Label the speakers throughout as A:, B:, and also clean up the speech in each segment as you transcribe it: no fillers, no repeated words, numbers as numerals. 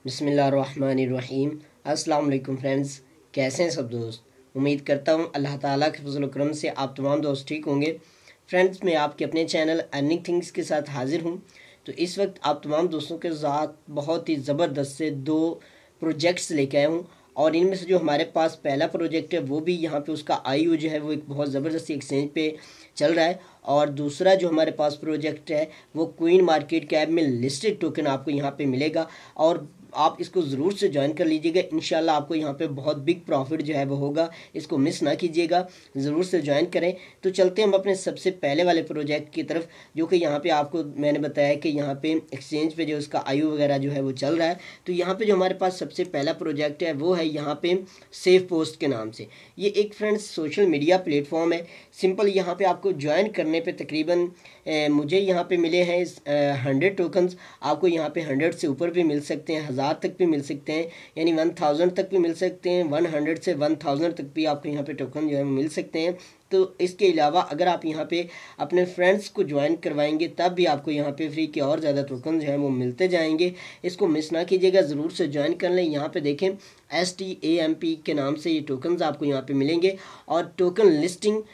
A: बिस्मिल्लाहिर्रहमानिर्रहीम। अस्सलाम वालेकुम फ्रेंड्स, कैसे हैं सब दोस्त। उम्मीद करता हूँ अल्लाह ताला के फजल करम से आप तमाम दोस्त ठीक होंगे। फ्रेंड्स, मैं आपके अपने चैनल अर्निंग थिंग्स के साथ हाजिर हूँ। तो इस वक्त आप तमाम दोस्तों के साथ बहुत ही ज़बरदस्त से दो प्रोजेक्ट्स लेके आया हूँ। और इनमें से जो हमारे पास पहला प्रोजेक्ट है वो भी यहाँ पे उसका आईओ जो है वो एक बहुत ज़बरदस्त एक्सचेंज पे चल रहा है। और दूसरा जो हमारे पास प्रोजेक्ट है वो क्वीन मार्केट कैप में लिस्टेड टोकन आपको यहाँ पे मिलेगा। और आप इसको ज़रूर से ज्वाइन कर लीजिएगा। इंशाल्लाह आपको यहाँ पे बहुत बिग प्रॉफिट जो है वो होगा, इसको मिस ना कीजिएगा, ज़रूर से ज्वाइन करें। तो चलते हैं हम अपने सबसे पहले वाले प्रोजेक्ट की तरफ, जो कि यहाँ पे आपको मैंने बताया कि यहाँ पे एक्सचेंज पे जो इसका आयु वगैरह जो है वो चल रहा है। तो यहाँ पे जो हमारे पास सबसे पहला प्रोजेक्ट है वो है यहाँ पे सेफ पोस्ट के नाम से। ये एक फ्रेंड्स सोशल मीडिया प्लेटफॉर्म है। सिंपल यहाँ पे आपको ज्वाइन करने पे तकरीबन मुझे यहाँ पे मिले हैं 100 टोकन्स। आपको यहाँ पे 100 से ऊपर भी मिल सकते हैं, 1000 तक भी मिल सकते हैं, यानी 1000 तक भी मिल सकते हैं। 100 से 1000 तक भी आपको यहाँ पे टोकन जो है मिल सकते हैं। तो इसके अलावा अगर आप यहाँ पे अपने फ्रेंड्स को ज्वाइन करवाएंगे तब भी आपको यहाँ पे फ्री के और ज़्यादा टोकन जो है वो मिलते जाएंगे। इसको मिस ना कीजिएगा, ज़रूर से ज्वाइन कर लें। यहाँ पे देखें STAMP के नाम से ये टोकन्स आपको यहाँ पे मिलेंगे। और टोकन लिस्टिंग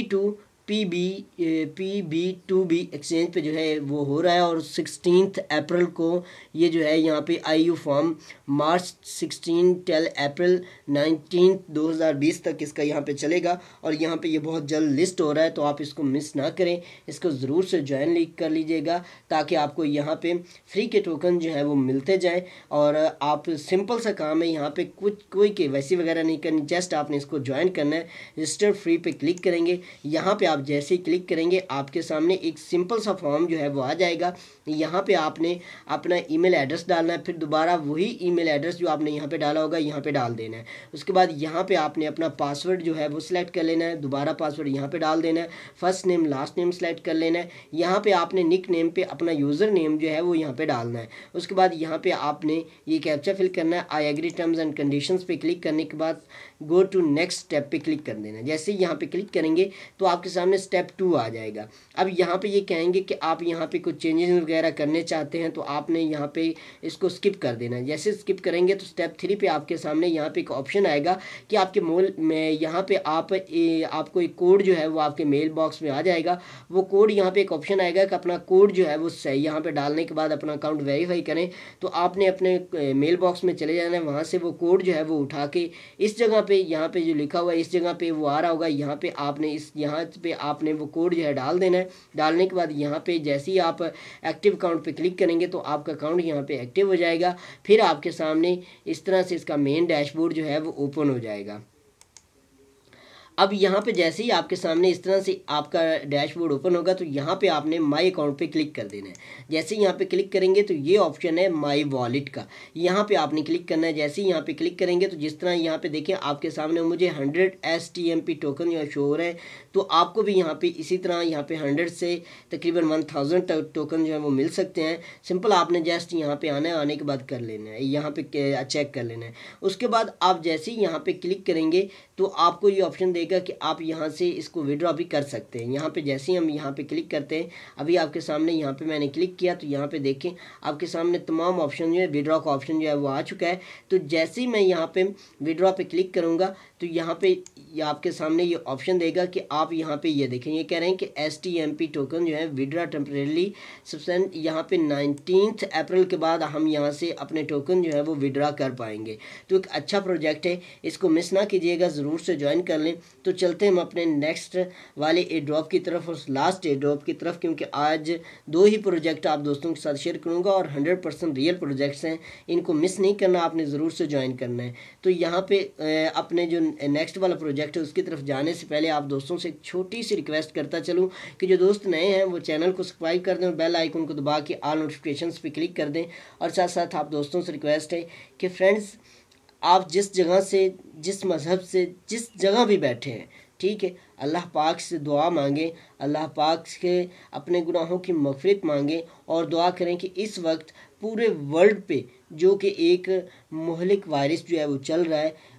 A: P2PB2B एक्सचेंज पे जो है वो हो रहा है। और 16 अप्रैल को ये जो है यहाँ पे आईयू फॉर्म मार्च 16 टेल अप्रैल 19 2020 तक इसका यहाँ पे चलेगा। और यहाँ पे ये बहुत जल्द लिस्ट हो रहा है, तो आप इसको मिस ना करें, इसको ज़रूर से ज्वाइन कर लीजिएगा ताकि आपको यहाँ पे फ्री के टोकन जो है वो मिलते जाएँ। और आप सिंपल सा काम है, यहाँ पे कोई KYC वगैरह नहीं करनी, जस्ट आपने इसको ज्वाइन करना है। रजिस्टर फ्री पे क्लिक करेंगे। यहाँ पे आप जैसे ही क्लिक करेंगे आपके सामने एक सिंपल सा फॉर्म जो है वो आ जाएगा। यहाँ पे आपने अपना ईमेल एड्रेस डालना है, फिर दोबारा वही ईमेल एड्रेस जो आपने यहाँ पे डाला होगा यहाँ पे डाल देना है। उसके बाद यहाँ पे आपने अपना पासवर्ड जो है वो सिलेक्ट कर लेना है, दोबारा पासवर्ड यहाँ पे डाल देना है, first name last name select कर लेना है। यहाँ पे आपने निक नेम पे अपना यूज़र नेम जो है वो यहाँ पे डालना है। उसके बाद यहाँ पे आपने ये कैप्चा फिल करना है। I agree terms and conditions पे क्लिक करने के बाद गो टू नेक्स्ट स्टेप पे क्लिक कर देना है। जैसे ही यहाँ पे क्लिक करेंगे तो आपके सामने स्टेप 2 आ जाएगा। अब यहाँ पे ये कहेंगे कि आप यहाँ पे कुछ चेंजेस वगैरह करने चाहते हैं, तो आपने यहाँ पे इसको स्किप कर देना है। जैसे स्किप करेंगे तो स्टेप 3 पे आपके सामने यहाँ पे एक ऑप्शन आएगा कि आपके मोल में यहाँ पे आपको एक कोड जो है वो आपके मेल बॉक्स में आ जाएगा। वो कोड यहाँ पे एक ऑप्शन आएगा कि अपना कोड जो है वो सही यहाँ पे डालने के बाद अपना अकाउंट वेरीफाई करें। तो आपने अपने मेल बॉक्स में चले जाना है, वहाँ से वो कोड जो है वो उठा के इस जगह पे यहाँ पे जो लिखा हुआ है इस जगह पे वो आ रहा होगा, यहाँ पे आपने यहाँ पे आपने वो कोड जो है डाल देना है। डालने के बाद यहाँ पे जैसे ही आप एक्टिव अकाउंट पे क्लिक करेंगे तो आपका अकाउंट यहाँ पे एक्टिव हो जाएगा। फिर आपके सामने इस तरह से इसका मेन डैशबोर्ड जो है वो ओपन हो जाएगा। अब यहाँ पे जैसे ही आपके सामने इस तरह से आपका डैशबोर्ड ओपन होगा तो यहाँ पे आपने माई अकाउंट पे क्लिक कर देना है। जैसे ही यहाँ पे क्लिक करेंगे तो ये ऑप्शन है माई वॉलेट का, यहाँ पे आपने क्लिक करना है। जैसे ही यहाँ पे क्लिक करेंगे तो जिस तरह यहाँ पे देखें आपके सामने मुझे 100 STMP टोकन यहाँ शो हो रहा है, तो आपको भी यहाँ पे इसी तरह यहाँ पे 100 से तकरीबन 1000 टोकन जो है वो मिल सकते हैं। सिंपल आपने जस्ट यहाँ पे आना है, आने के बाद कर लेना है, यहाँ पे चेक कर लेना है। उसके बाद आप जैसे ही यहाँ पे क्लिक करेंगे तो आपको ये ऑप्शन देगा कि आप यहाँ से इसको विड्रॉ भी कर सकते हैं। यहाँ पे जैसे ही हम यहाँ पे क्लिक करते हैं, अभी आपके सामने यहाँ पे मैंने क्लिक किया तो यहाँ पे देखें आपके सामने तमाम ऑप्शन जो है विड्रॉ का ऑप्शन जो है वो आ चुका है। तो जैसे ही मैं यहाँ पे विड्रॉ पे क्लिक करूँगा तो यहाँ पे आपके सामने ये ऑप्शन देगा कि आप यहाँ पे ये देखें, ये कह रहे हैं कि STMP टोकन जो है विड्रॉ टेम्परेली सब्सटेंट यहाँ पे 19 अप्रैल के बाद हम यहाँ से अपने टोकन जो है वो विड्रॉ कर पाएंगे। तो एक अच्छा प्रोजेक्ट है, इसको मिस ना कीजिएगा, ज़रूर से ज्वाइन कर लें। तो चलते हैं हम अपने नेक्स्ट वाले एयर ड्रॉप की तरफ और लास्ट एयर ड्रॉप की तरफ, क्योंकि आज 2 ही प्रोजेक्ट आप दोस्तों के साथ शेयर करूंगा और 100% रियल प्रोजेक्ट्स हैं, इनको मिस नहीं करना, आपने ज़रूर से ज्वाइन करना है। तो यहाँ पे अपने जो नेक्स्ट वाला प्रोजेक्ट है उसकी तरफ जाने से पहले आप दोस्तों से एक छोटी सी रिक्वेस्ट करता चलूँ कि जो दोस्त नए हैं वो चैनल को सब्सक्राइब कर दें और बेल आइकन को दबा के ऑल नोटिफिकेशंस पे क्लिक कर दें। और साथ साथ आप दोस्तों से रिक्वेस्ट है कि फ्रेंड्स आप जिस जगह से, जिस मज़हब से, जिस जगह भी बैठे हैं, ठीक है, अल्लाह पाक से दुआ मांगें, अल्लाह पाक से अपने गुनाहों की मग़फ़िरत मांगें और दुआ करें कि इस वक्त पूरे वर्ल्ड पे जो कि एक मुहलिक वायरस जो है वो चल रहा है,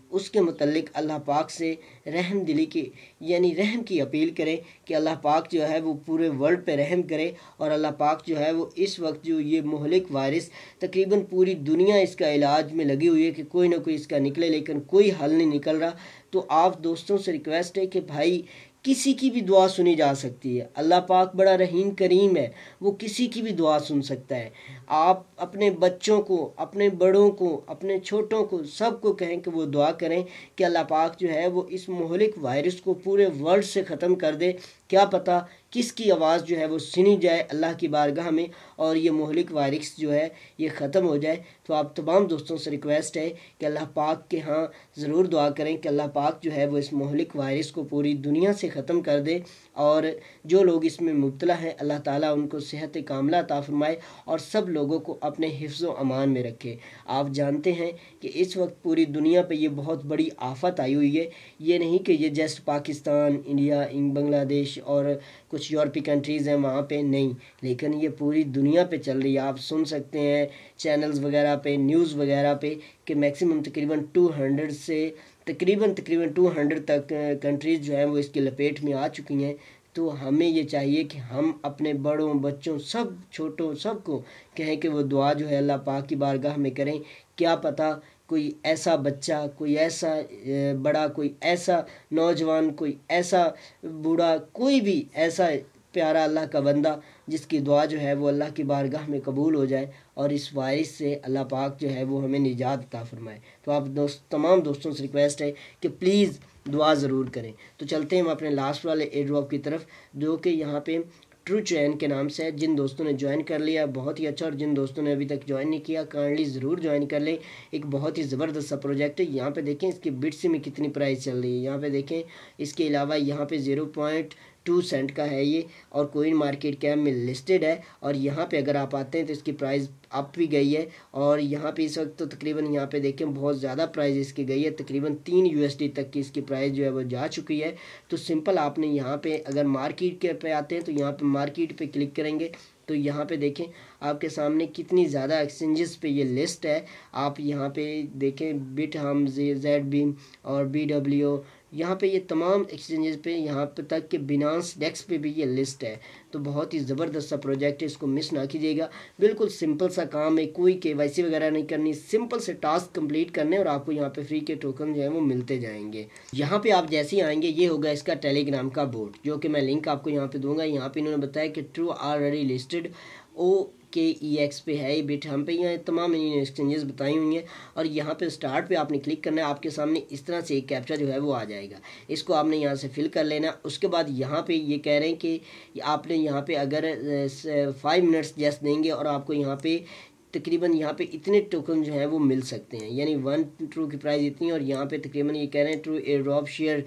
A: उसके मुतल्लिक अल्लाह पाक से रहम दिली की यानी रहम की अपील करें कि अल्लाह पाक जो है वो पूरे वर्ल्ड पे रहम करे। और अल्लाह पाक जो है वो इस वक्त जो ये मुहलिक वायरस तकरीबन पूरी दुनिया इसका इलाज में लगी हुई है कि कोई ना कोई इसका निकले, लेकिन कोई हल नहीं निकल रहा। तो आप दोस्तों से रिक्वेस्ट है कि भाई किसी की भी दुआ सुनी जा सकती है। अल्लाह पाक बड़ा रहीम करीम है, वो किसी की भी दुआ सुन सकता है। आप अपने बच्चों को, अपने बड़ों को, अपने छोटों को, सबको कहें कि वो दुआ करें कि अल्लाह पाक जो है वो इस मुहलिक वायरस को पूरे वर्ल्ड से ख़त्म कर दे। क्या पता किसकी आवाज़ जो है वो सुनी जाए अल्लाह की बारगाह में और ये मुहलिक वायरस जो है ये ख़त्म हो जाए। तो आप तमाम दोस्तों से रिक्वेस्ट है कि अल्लाह पाक के यहाँ ज़रूर दुआ करें कि अल्लाह पाक जो है वो इस मुहलिक वायरस को पूरी दुनिया से ख़त्म कर दे और जो लोग इसमें मुब्तला हैं अल्लाह ताला उनको सेहत कामिला अता फरमाए और सब लोगों को अपने हिफ्ज़ व अमान में रखे। आप जानते हैं कि इस वक्त पूरी दुनिया पे ये बहुत बड़ी आफत आई हुई है। ये नहीं कि ये जस्ट पाकिस्तान, इंडिया, बांग्लादेश और कुछ यूरोपीय कंट्रीज़ हैं वहाँ पे नहीं, लेकिन ये पूरी दुनिया पे चल रही है। आप सुन सकते हैं चैनल्स वगैरह पे, न्यूज़ वगैरह पे कि मैक्सिमम तकरीबन 200 से तकरीबन 200 तक कंट्रीज़ जो हैं वो इसकी लपेट में आ चुकी हैं। तो हमें ये चाहिए कि हम अपने बड़ों, बच्चों, सब छोटों, सबको कहें कि वो दुआ जो है अल्लाह पाक की बारगाह में करें। क्या पता कोई ऐसा बच्चा, कोई ऐसा बड़ा, कोई ऐसा नौजवान, कोई ऐसा बूढ़ा, कोई भी ऐसा प्यारा अल्लाह का बंदा जिसकी दुआ जो है वो अल्लाह की बारगाह में कबूल हो जाए और इस वायरस से अल्लाह पाक जो है वो हमें निजात अता फरमाए। तो आप तमाम दोस्तों से रिक्वेस्ट है कि प्लीज़ दुआ ज़रूर करें। तो चलते हैं हम अपने लास्ट वाले एयर ड्रॉप की तरफ, जो कि यहाँ पे ट्रू चैन के नाम से है। जिन दोस्तों ने ज्वाइन कर लिया बहुत ही अच्छा, और जिन दोस्तों ने अभी तक ज्वाइन नहीं किया काइंडली ज़रूर ज्वाइन कर लें। एक बहुत ही ज़बरदस्त सा प्रोजेक्ट है। यहाँ पे देखें इसकी बिट्स में कितनी प्राइस चल रही है, यहाँ पे देखें। इसके अलावा यहाँ पे 0.2 सेंट का है ये और कोइन मार्केट कैप में लिस्टेड है। और यहाँ पे अगर आप आते हैं तो इसकी प्राइस अप भी गई है और यहाँ पे इस वक्त तो तकरीबन यहाँ पे देखें बहुत ज़्यादा प्राइस इसकी गई है, तकरीबन 3 USD तक की इसकी प्राइस जो है वो जा चुकी है। तो सिंपल आपने यहाँ पे अगर मार्केट के पे आते हैं तो यहाँ पे मार्केट पे क्लिक करेंगे तो यहाँ पे देखें आपके सामने कितनी ज़्यादा एक्सचेंजेस पे ये लिस्ट है। आप यहाँ पे देखें बिट हम, जेड बीम और BW, यहाँ पे ये तमाम एक्सचेंजेस पे यहाँ पे तक कि बिनांस डेक्स पे भी ये लिस्ट है। तो बहुत ही ज़बरदस्त सा प्रोजेक्ट है, इसको मिस ना कीजिएगा। बिल्कुल सिंपल सा काम है, कोई KYC वगैरह नहीं करनी, सिंपल से टास्क कंप्लीट करने और आपको यहाँ पे फ्री के टोकन जो है वो मिलते जाएंगे। यहाँ पे आप जैसे ही आएंगे ये होगा इसका टेलीग्राम का बोर्ड, जो कि मैं लिंक आपको यहाँ पे दूंगा। यहाँ पे इन्होंने बताया कि ट्रू ऑलरेडी लिस्टेड OKEX पे है ये बिट हम पे, यहाँ तमाम इन्होंने एक्सचेंजेस बताई हुई हैं। और यहाँ पे स्टार्ट पे आपने क्लिक करना है, आपके सामने इस तरह से एक कैप्चा जो है वो आ जाएगा, इसको आपने यहाँ से फिल कर लेना। उसके बाद यहाँ पे ये कह रहे हैं कि आपने यहाँ पे अगर 5 मिनट्स जस्ट देंगे और आपको यहाँ पे तकरीबन यहाँ पे इतने टोकन जो हैं वो मिल सकते हैं, यानी 1 ट्रू की प्राइस इतनी। और यहाँ पे तकरीबन ये कह रहे हैं ट्रू एयरड्रॉप शेयर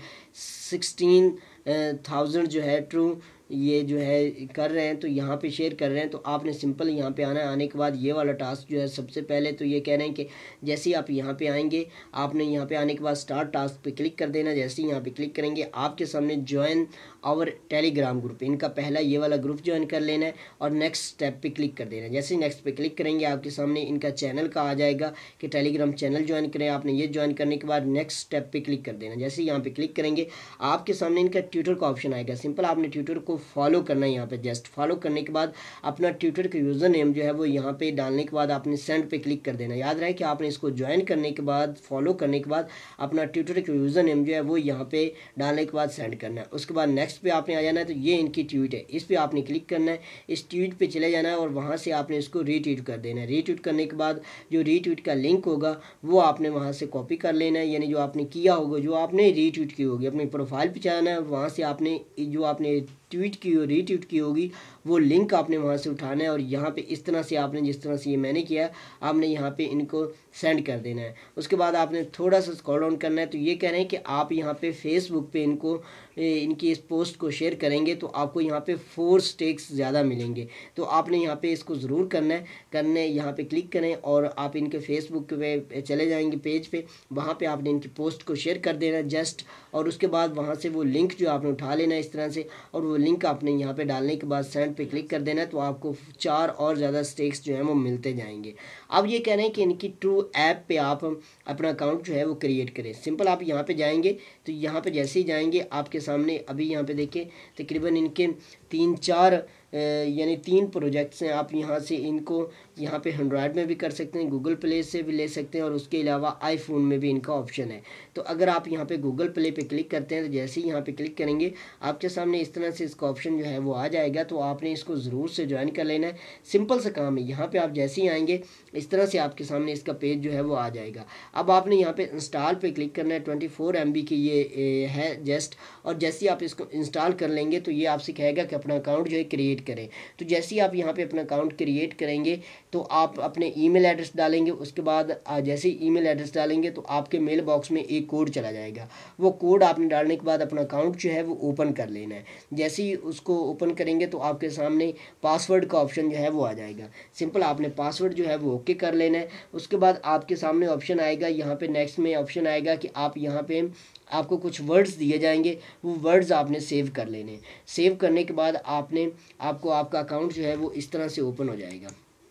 A: 16,000 जो है ट्रू ये जो है कर रहे हैं, तो यहाँ पे शेयर कर रहे हैं। तो आपने सिंपल यहाँ पे आना है। आने के बाद ये वाला टास्क जो है सबसे पहले तो ये कह रहे हैं कि जैसे ही आप यहाँ पे आएंगे आपने यहाँ पे आने के बाद स्टार्ट टास्क पे क्लिक कर देना। जैसे ही यहाँ पे क्लिक करेंगे आपके सामने ज्वाइन आवर टेलीग्राम ग्रुप, इनका पहला ये वाला ग्रुप ज्वाइन कर लेना है और नेक्स्ट स्टेप पे क्लिक कर देना है। जैसे ही नेक्स्ट पे क्लिक करेंगे आपके सामने इनका चैनल का आ जाएगा कि टेलीग्राम चैनल ज्वाइन करें। आपने ये ज्वाइन करने के बाद नेक्स्ट स्टेप पे क्लिक कर देना। जैसे ही यहाँ पे क्लिक करेंगे आपके सामने इनका ट्विटर का ऑप्शन आएगा। सिंपल आपने ट्विटर को फॉलो करना है। यहाँ पे जस्ट फॉलो करने के बाद अपना ट्विटर का यूज़र नेम जो है वो यहाँ पे डालने के बाद आपने सेंड पे क्लिक कर देना। याद रहे कि आपने इसको ज्वाइन करने के बाद, फॉलो करने के बाद अपना ट्विटर का यूज़र नेम जो है वो यहाँ पे डालने के बाद सेंड करना है। उसके बाद नेक्स्ट पे आपने आ जाना है। तो ये इनकी ट्वीट है, इस पर आपने क्लिक करना है, इस ट्वीट पे चले जाना है और वहाँ से आपने इसको रीट्वीट कर देना है। रीट्वीट करने के बाद जो रीट्वीट का लिंक होगा वो आपने वहाँ से कॉपी कर लेना है, यानी जो आपने किया होगा, जो आपने रीट्वीट की होगी, अपनी प्रोफाइल पे जाना है। वहाँ से आपने जो आपने ट्वीट की हो, रीट्वीट की होगी, वो लिंक आपने वहाँ से उठाना है और यहाँ पे इस तरह से आपने, जिस तरह से ये मैंने किया, आपने यहाँ पे इनको सेंड कर देना है। उसके बाद आपने थोड़ा सा स्क्रॉल डाउन करना है। तो ये कह रहे हैं कि आप यहाँ पे फेसबुक पे इनको इनकी इस पोस्ट को शेयर करेंगे तो आपको यहाँ पे 4 स्टेक्स ज़्यादा मिलेंगे। तो आपने यहाँ पे इसको ज़रूर करने यहाँ पे क्लिक करें और आप इनके फेसबुक पे चले जाएंगे पेज पे, वहाँ पे आपने इनकी पोस्ट को शेयर कर देना जस्ट, और उसके बाद वहाँ से वो लिंक जो आपने उठा लेना इस तरह से, और वो लिंक आपने यहाँ पे डालने के बाद सेंड पे क्लिक कर देना, तो आपको 4 और ज़्यादा स्टेक्स जो है वो मिलते जाएंगे। अब ये कह रहे हैं कि इनकी ट्रू ऐप पे आप अपना अकाउंट जो है वो क्रिएट करें। सिंपल आप यहाँ पे जाएंगे, तो यहाँ पे जैसे ही जाएंगे आपके सामने अभी यहाँ पे देखिए तकरीबन इनके 3-4 यानी 3 प्रोजेक्ट्स हैं। आप यहाँ से इनको यहाँ पे एंड्रॉयड में भी कर सकते हैं, गूगल प्ले से भी ले सकते हैं, और उसके अलावा आईफोन में भी इनका ऑप्शन है। तो अगर आप यहाँ पे गूगल प्ले पे क्लिक करते हैं तो जैसे ही यहाँ पे क्लिक करेंगे आपके सामने इस तरह से इसका ऑप्शन जो है वो आ जाएगा। तो आपने इसको ज़रूर से ज्वाइन कर लेना है, सिंपल सा काम है। यहाँ पे आप जैसे ही आएंगे इस तरह से आपके सामने इसका पेज जो है वो आ जाएगा। अब आपने यहाँ पे इंस्टॉल पे क्लिक करना है। 24 MB की ये है जस्ट, और जैसे ही आप इसको इंस्टॉल कर लेंगे तो ये आपसे कहेगा कि अपना अकाउंट जो है क्रिएट करें। तो जैसे ही आप यहाँ पे अपना अकाउंट क्रिएट करेंगे तो आप अपने ईमेल एड्रेस डालेंगे। उसके बाद जैसे ही ईमेल एड्रेस डालेंगे तो आपके मेल बॉक्स में एक कोड चला जाएगा। वो कोड आपने डालने के बाद अपना अकाउंट जो है वो ओपन कर लेना है। जैसे ही उसको ओपन करेंगे तो आपके सामने पासवर्ड का ऑप्शन जो है वो आ जाएगा। सिंपल आपने पासवर्ड जो है वो ओके कर लेना है। उसके बाद आपके सामने ऑप्शन आएगा, यहाँ पे नेक्स्ट में ऑप्शन आएगा कि आप यहाँ पे आपको कुछ वर्ड्स दिए जाएंगे, वो वर्ड्स आपने सेव कर लेने। सेव करने के बाद आपको आपका अकाउंट जो है वो इस तरह से ओपन हो जाएगा।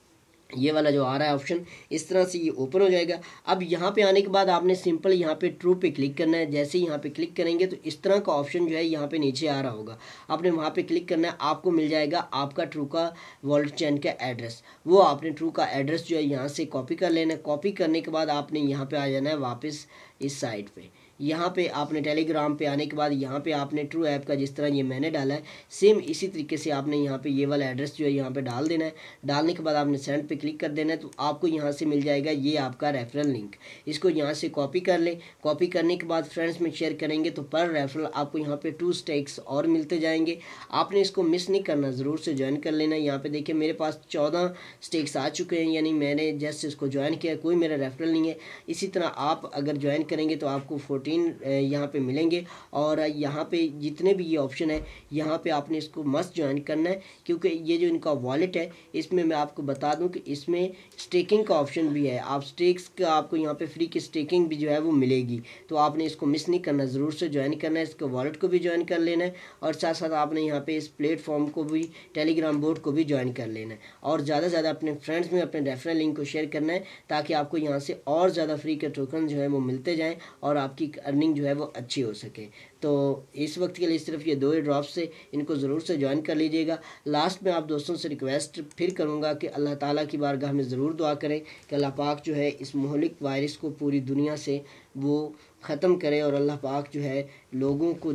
A: ये वाला जो आ रहा है ऑप्शन इस तरह से ये ओपन हो जाएगा। अब यहाँ पे आने के बाद आपने सिंपल यहाँ पे ट्रू पे क्लिक करना है। जैसे ही यहाँ पे क्लिक करेंगे तो इस तरह का ऑप्शन जो है यहाँ पे नीचे आ रहा होगा, आपने वहाँ पे क्लिक करना है। आपको मिल जाएगा आपका ट्रू का वॉलेट चेन का एड्रेस। वो आपने ट्रू का एड्रेस जो है यहाँ से कॉपी कर लेना है। कॉपी करने के बाद आपने यहाँ पे आ जाना है वापस इस साइट पे। यहाँ पे आपने टेलीग्राम पे आने के बाद यहाँ पे आपने ट्रू ऐप का जिस तरह ये मैंने डाला है सेम इसी तरीके से आपने यहाँ पे ये वाला एड्रेस जो है यहाँ पे डाल देना है। डालने के बाद आपने सेंड पे क्लिक कर देना है। तो आपको यहाँ से मिल जाएगा ये आपका रेफरल लिंक। इसको यहाँ से कॉपी कर लें। कॉपी करने के बाद फ्रेंड्स में शेयर करेंगे तो पर रेफरल आपको यहाँ पे 2 स्टेक्स और मिलते जाएंगे। आपने इसको मिस नहीं करना, ज़रूर से ज्वाइन कर लेना। यहाँ पे देखिए मेरे पास 14 स्टेक्स आ चुके हैं, यानी मैंने जस्ट इसको ज्वाइन किया, कोई मेरा रेफरल नहीं है। इसी तरह आप अगर ज्वाइन करेंगे तो आपको 14 यहाँ पे मिलेंगे। और यहाँ पे जितने भी ये ऑप्शन है यहाँ पे आपने इसको मस्ट ज्वाइन करना है, क्योंकि ये जो इनका वॉलेट है इसमें मैं आपको बता दूं कि इसमें स्टेकिंग का ऑप्शन भी है। आप स्टेक्स का आपको यहाँ पे फ्री की स्टेकिंग भी जो है वो मिलेगी। तो आपने इसको मिस नहीं करना, ज़रूर से ज्वाइन करना है। इसके वॉलेट को भी ज्वाइन कर लेना है, और साथ साथ आपने यहाँ पे इस प्लेटफॉर्म को भी, टेलीग्राम बोर्ड को भी ज्वाइन कर लेना है। और ज़्यादा से ज़्यादा अपने फ्रेंड्स में अपने रेफरल लिंक को शेयर करना है, ताकि आपको यहाँ से और ज़्यादा फ्री के टोकन जो है वो मिलते जाएँ और आपकी अर्निंग जो है वो अच्छी हो सके। तो इस वक्त के लिए सिर्फ ये 2 ड्रॉप्स से इनको ज़रूर से ज्वाइन कर लीजिएगा। लास्ट में आप दोस्तों से रिक्वेस्ट फिर करूँगा कि अल्लाह ताला की बारगाह में ज़रूर दुआ करें कि अल्लाह पाक जो है इस मुहलिक वायरस को पूरी दुनिया से वो ख़त्म करे, और अल्लाह पाक जो है लोगों को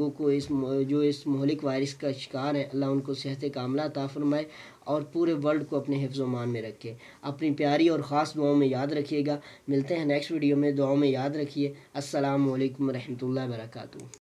A: जो इस मुहलिक वायरस का शिकार है, अल्लाह उनको सेहत कामला अता फरमाए और पूरे वर्ल्ड को अपने हिफ्ज़ मान में रखे। अपनी प्यारी और ख़ास दुआओं में याद रखिएगा। मिलते हैं नेक्स्ट वीडियो में, दुआओं में याद रखिए। अस्सलामु अलैकुम रहमतुल्लाहि व बरकातुहू।